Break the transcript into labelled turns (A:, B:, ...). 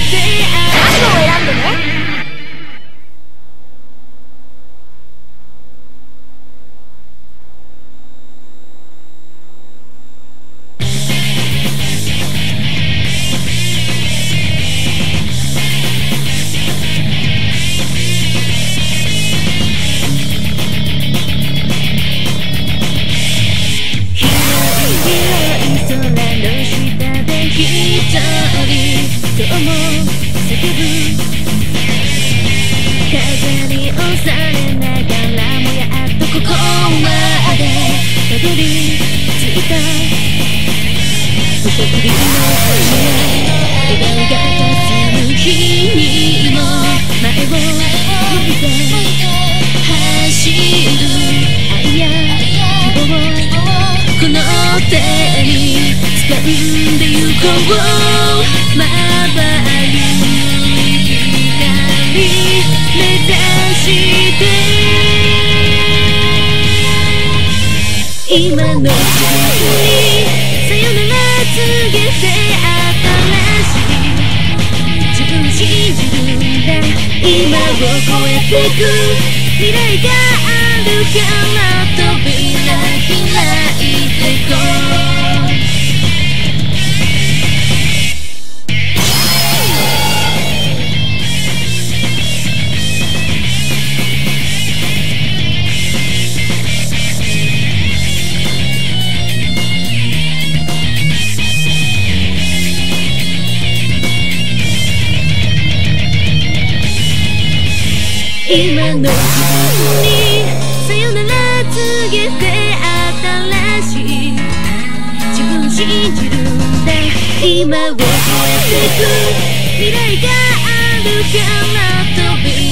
A: を選んでね。今の自分にさよなら告げて新しい自分信じるんだ。今を超えてく未来があるから扉開いてこう。今の自分にさよなら告げて新しい自分信じるんだ。今を超えてく未来があるから扉